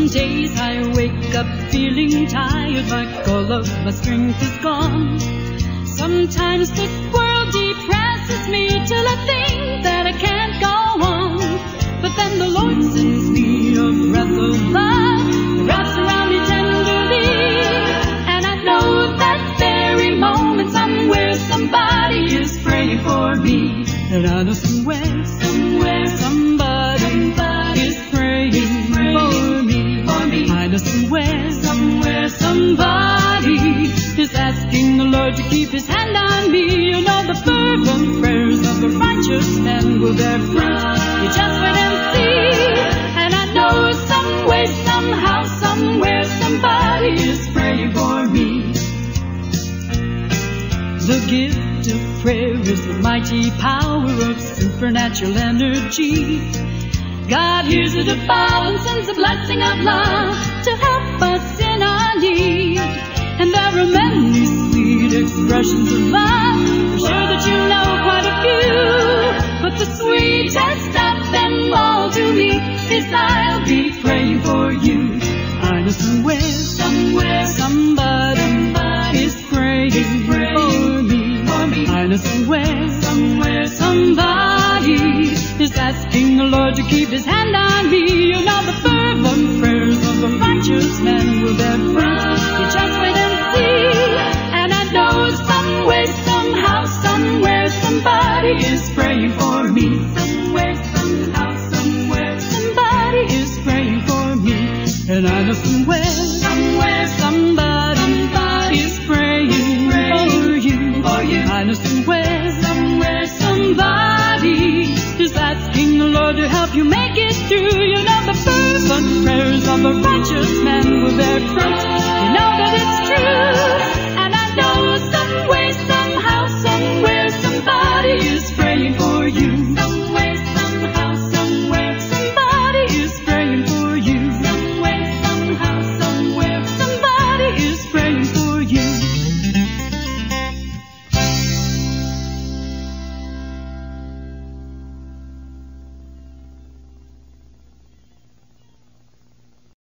Some days I wake up feeling tired, like all of my strength is gone. Sometimes this world depresses me till I think that I can't go on. But then the Lord sends me a breath of love that wraps around me tenderly. And I know that very moment somewhere somebody is praying for me. And I know somewhere somebody is praying for me. I know somewhere somebody is asking the Lord to keep His hand on me. You know the fervent prayers of the righteous man will bear fruit. You just wait and see. And I know some way, somehow, somewhere somebody is praying for me. The gift of prayer is the mighty power of supernatural energy. God hears it above and sends a blessing of love to help us in our need. And there are many sweet expressions of love. I'm sure that you know quite a few. But the sweetest of them all to me is I'll be praying for you. I know somewhere somebody is praying for me. I know somewhere somebody is asking the Lord to keep His hand on me. You know the fervent prayers of the righteous man will bear fruit. You just wait and see. And I know some way, somehow, somewhere somebody is praying for me. Somewhere, somehow, somewhere somebody is praying for me. And I know somewhere somebody is praying for you. I know somewhere somebody is asking the Lord to help you make it.